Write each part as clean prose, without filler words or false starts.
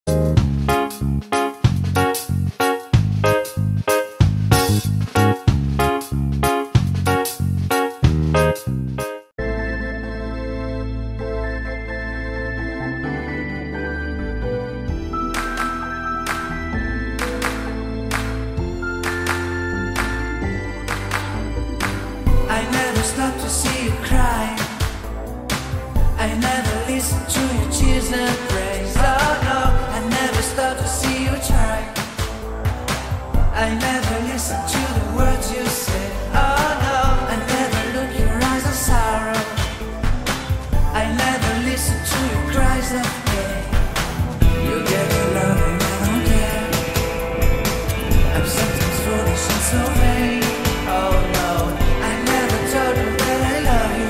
I never stop to see you cry. I never listen to your tears and praise. Oh no, I never stop to see you try. I never listen to the words you say. Oh no, I never look your eyes of sorrow. I never listen to your cries of pain. You get your love and I don't care. I'm sometimes foolish and so vain. Oh no, I never told you that I love you,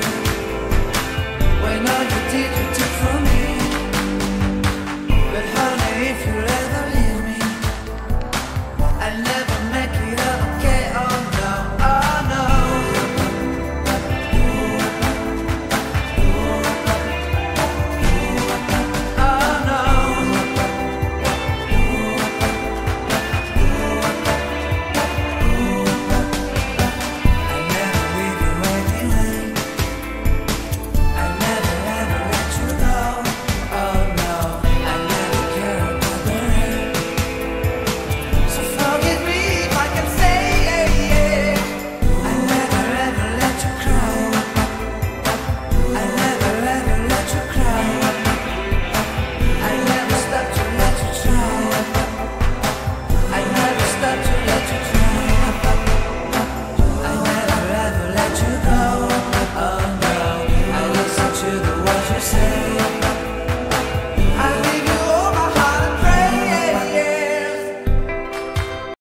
when all you did you took from me. But honey, if you let